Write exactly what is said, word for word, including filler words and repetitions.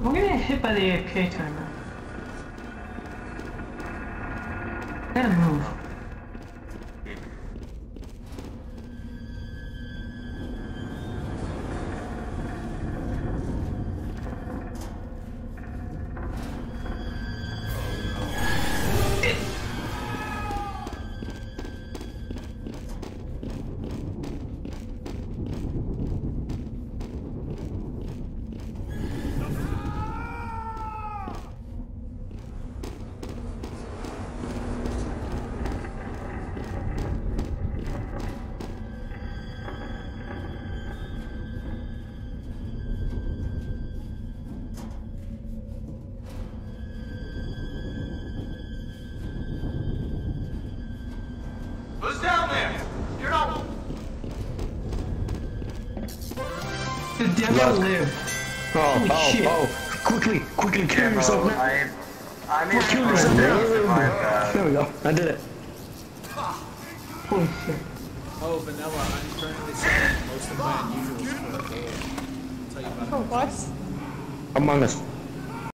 We're gonna get hit by the A F K timer. Gotta move. Who's down there? You're not. The devil lived. Oh, Holy oh, shit. oh. Quickly, quickly kill Yeah, yourself bro, now. I, I'm Oh, kill yourself now. There we go. I did it. Holy shit. Oh, Vanilla, I'm currently selling most of my unusuals for a day. I'll tell you about it. For what? Among Us.